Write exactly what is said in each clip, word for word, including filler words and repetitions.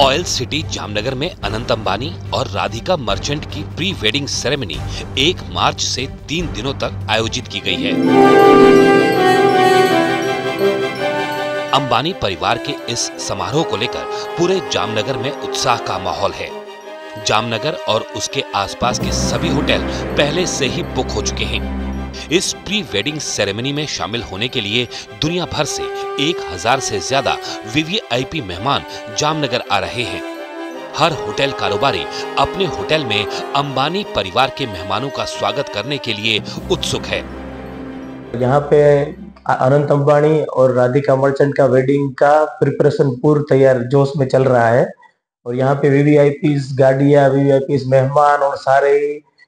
Oil city Jamnagar में अनंत अंबानी और राधिका मर्चेंट की प्री वेडिंग सेरेमनी एक मार्च से तीन दिनों तक आयोजित की गई है। अंबानी परिवार के इस समारोह को लेकर पूरे जामनगर में उत्साह का माहौल है। जामनगर और उसके आसपास के सभी होटल पहले से ही बुक हो चुके हैं। इस प्री वेडिंग सेरेमनी में शामिल होने के लिए दुनिया भर से एक हजार से ज्यादा वीवीआईपी मेहमान जामनगर आ रहे हैं। हर होटल कारोबारी अपने होटल में अंबानी परिवार के मेहमानों का स्वागत करने के लिए उत्सुक है। यहाँ पे अनंत अंबानी और राधिका मर्चेंट का वेडिंग का प्रिपरेशन पूर्ण तैयार जोश में चल रहा है और यहाँ पे वीवीआईपीस गाड़ियाँ, वीवीआईपीस मेहमान और सारे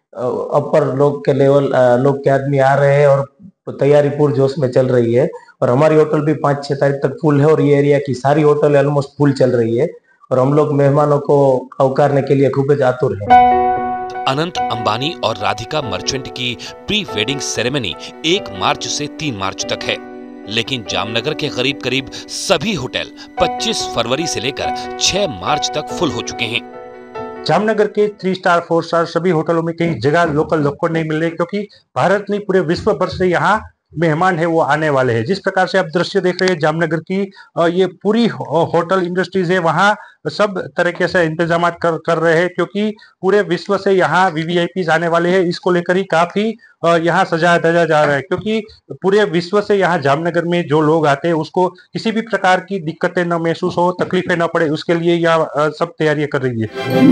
अपर लोग के लेवल लोग के आदमी आ रहे हैं और तैयारी पूर्ण जोश में चल रही है। और हमारी होटल भी पाँच छह तारीख तक फुल है और ये एरिया की सारी होटल ऑलमोस्ट फुल चल रही है और हम लोग मेहमानों को आवकारने के लिए खूब आतुर हैं। अनंत अंबानी और राधिका मर्चेंट की प्री वेडिंग सेरेमनी एक मार्च से तीन मार्च तक है, लेकिन जामनगर के करीब करीब सभी होटल पच्चीस फरवरी से लेकर छह मार्च तक फुल हो चुके हैं। जामनगर के थ्री स्टार फोर स्टार सभी होटलों में कहीं जगह लोकल लोग को नहीं मिल रही, क्योंकि भारत नहीं पूरे विश्व भर से यहाँ मेहमान है वो आने वाले हैं। जिस प्रकार से आप दृश्य देख रहे हैं जामनगर की, ये पूरी होटल इंडस्ट्रीज है, वहाँ सब तरीके से इंतजाम कर कर रहे हैं, क्योंकि पूरे विश्व से यहाँ वीवीआईपी आने वाले हैं। इसको लेकर ही काफी यहाँ सजाया धजा जा रहा है, क्योंकि पूरे विश्व से यहाँ जामनगर में जो लोग आते हैं उसको किसी भी प्रकार की दिक्कतें न महसूस हो, तकलीफें न पड़े, उसके लिए यहाँ सब तैयारियां कर रही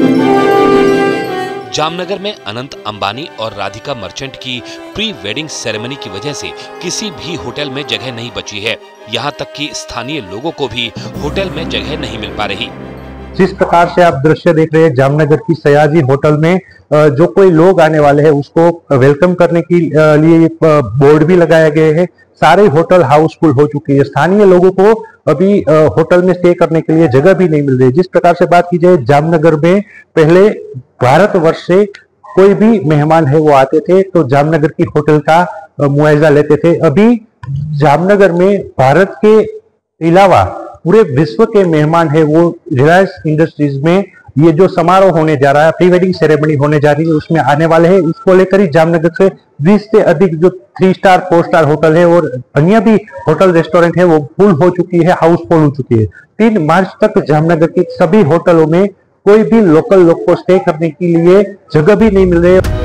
है। जामनगर में अनंत अंबानी और राधिका मर्चेंट की प्री वेडिंग सेरेमनी की वजह से किसी भी होटल में जगह नहीं बची है। यहाँ तक कि स्थानीय लोगों को भी होटल में जगह नहीं मिल पा रही। जिस प्रकार से आप दृश्य देख रहे हैं जामनगर की सयाजी होटल में, जो कोई लोग आने वाले हैं उसको वेलकम करने के लिए बोर्ड भी लगाए गए हैं। सारे होटल हाउसफुल हो चुके हैं। स्थानीय लोगों को अभी होटल में स्टे करने के लिए जगह भी नहीं मिल रही। जिस प्रकार से बात की जाए, जामनगर में पहले भारतवर्ष से कोई भी मेहमान है वो आते थे तो जामनगर की होटल का मुआयजा लेते थे। अभी जामनगर में भारत के अलावा पूरे विश्व के मेहमान है वो रिलायंस इंडस्ट्रीज में ये जो समारोह होने जा रहा है, प्री वेडिंग सेरेमनी होने जा रही है, उसमें आने वाले हैं। इसको लेकर ही जामनगर से बीस से अधिक जो three star four star hotel है और अन्य भी होटल रेस्टोरेंट है वो फुल हो चुकी है, हाउसफुल हो चुकी है। तीन मार्च तक जामनगर की सभी होटलों में कोई भी लोकल लोग को स्टे करने के लिए जगह भी नहीं मिल रही है।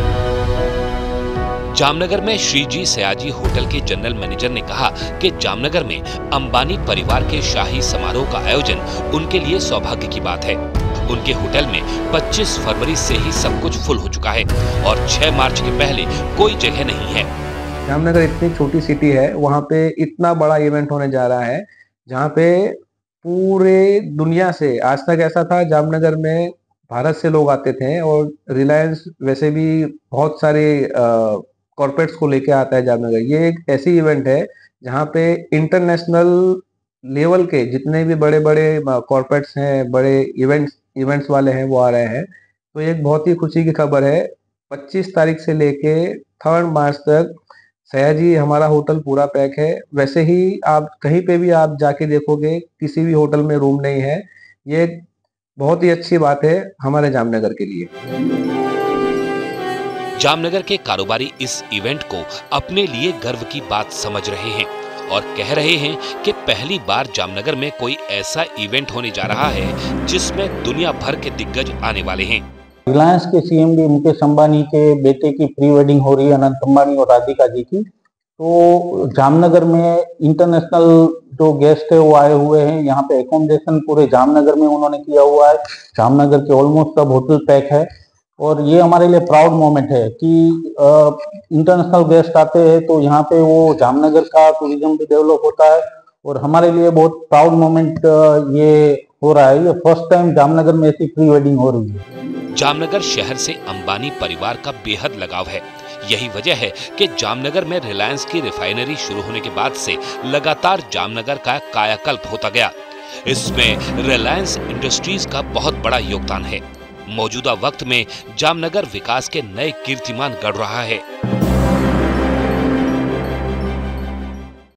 जामनगर में श्रीजी सयाजी होटल के जनरल मैनेजर ने कहा कि जामनगर में अंबानी परिवार के शाही समारोह का आयोजन उनके लिए सौभाग्य की बात है। उनके होटल में पच्चीस फरवरी से ही सब कुछ फुल हो चुका है और छह मार्च के पहले कोई जगह नहीं है। जामनगर इतनी छोटी सिटी है, वहाँ पे इतना बड़ा इवेंट होने जा रहा है जहाँ पे पूरे दुनिया से, आज तक ऐसा था जामनगर में भारत से लोग आते थे और रिलायंस वैसे भी बहुत सारे कॉर्पोरेट्स को लेके आता है जामनगर। ये एक ऐसी इवेंट है जहाँ पे इंटरनेशनल लेवल के जितने भी बड़े बड़े कॉर्पोरेट्स हैं, बड़े इवेंट्स इवेंट्स वाले हैं वो आ रहे हैं। तो एक बहुत ही खुशी की खबर है, पच्चीस तारीख से लेके थर्ड मार्च तक सयाजी हमारा होटल पूरा पैक है। वैसे ही आप कहीं पे भी आप जाके देखोगे किसी भी होटल में रूम नहीं है। ये बहुत ही अच्छी बात है हमारे जामनगर के लिए। जामनगर के कारोबारी इस इवेंट को अपने लिए गर्व की बात समझ रहे हैं और कह रहे हैं कि पहली बार जामनगर में कोई ऐसा इवेंट होने जा रहा है जिसमें दुनिया भर के दिग्गज आने वाले हैं। रिलायंस के सीएमडी मुकेश अंबानी के बेटे की प्री वेडिंग हो रही है, अनंत अंबानी और राधिका जी की। तो जामनगर में इंटरनेशनल जो गेस्ट है वो आए हुए हैं। यहाँ पे एकोमोडेशन पूरे जामनगर में उन्होंने किया हुआ है। जामनगर के ऑलमोस्ट सब होटल पैक है और ये हमारे लिए प्राउड मोमेंट है कि इंटरनेशनल गेस्ट आते हैं तो यहाँ पे वो जामनगर का टूरिज्म भी डेवलप होता है और हमारे लिए बहुत प्राउड मोमेंट ये हो रहा है। ये फर्स्ट टाइम जामनगर में ऐसी प्री वेडिंग हो रही है। जामनगर शहर से अंबानी परिवार का बेहद लगाव है। यही वजह है कि जामनगर में रिलायंस की रिफाइनरी शुरू होने के बाद से लगातार जामनगर का कायाकल्प होता गया। इसमें रिलायंस इंडस्ट्रीज का बहुत बड़ा योगदान है। मौजूदा वक्त में जामनगर विकास के नए कीर्तिमान गढ़ रहा है।